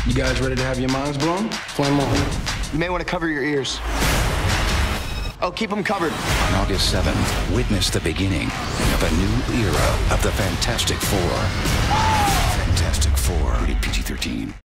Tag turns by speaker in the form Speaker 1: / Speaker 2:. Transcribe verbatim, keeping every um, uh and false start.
Speaker 1: You guys ready to have your minds blown? Flame on.
Speaker 2: You may want to cover your ears. Oh, keep them covered.
Speaker 3: On August seventh, witness the beginning of a new era of the Fantastic Four. Fantastic Four, rated P G thirteen.